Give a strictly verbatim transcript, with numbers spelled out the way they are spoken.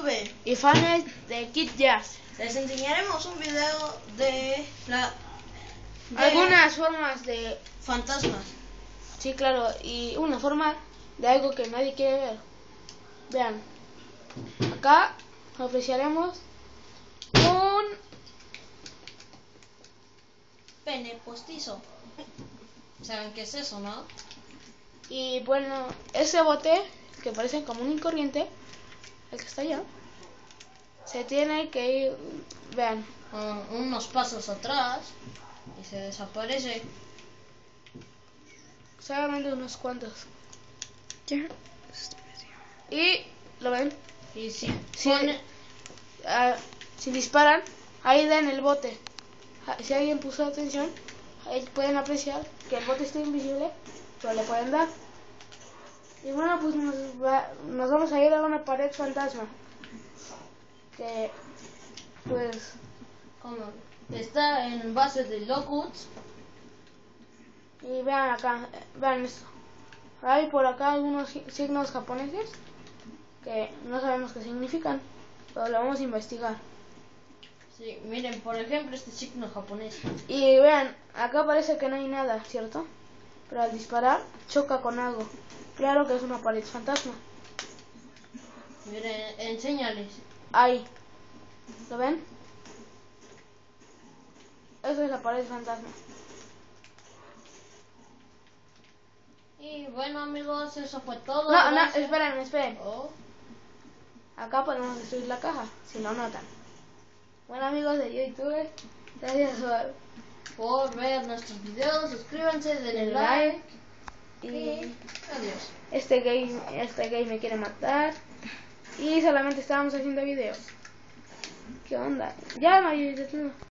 YouTube y fans de Kid Jazz. les enseñaremos un video de la de Algunas formas de... fantasmas. Sí, claro, y una forma de algo que nadie quiere ver. Vean, acá ofreceremos un Pene postizo. ¿Saben qué es eso, no? y bueno, ese bote que parece común y corriente, el que está allá, se tiene que ir, vean, Uh, unos pasos atrás y se desaparece. solamente unos cuantos. Y lo ven, Y si si, pone, uh, si disparan, ahí dan el bote. Si alguien puso atención, ahí pueden apreciar que el bote está invisible, pero le pueden dar. Y bueno, pues nos, va, nos vamos a ir a una pared fantasma, que pues como está en base de Locust. y vean acá, vean esto. Hay por acá algunos signos japoneses que no sabemos qué significan, pero lo vamos a investigar. Sí, miren, por ejemplo, este signo japonés. Y vean, acá parece que no hay nada, ¿cierto? Pero al disparar choca con algo. Claro que es una pared fantasma. Miren, enséñales. Ahí, ¿lo ven? Esa es la pared fantasma. Y bueno, amigos, eso fue todo. No, no, Gracias. esperen, esperen. Oh. Acá podemos destruir la caja, si lo notan. Bueno, amigos de YouTube, gracias por, por ver nuestros videos. Suscríbanse, denle el like. like. Y Y adiós. este gay, este gay me quiere matar. Y solamente estábamos haciendo videos. ¿Qué onda? Ya, Mario,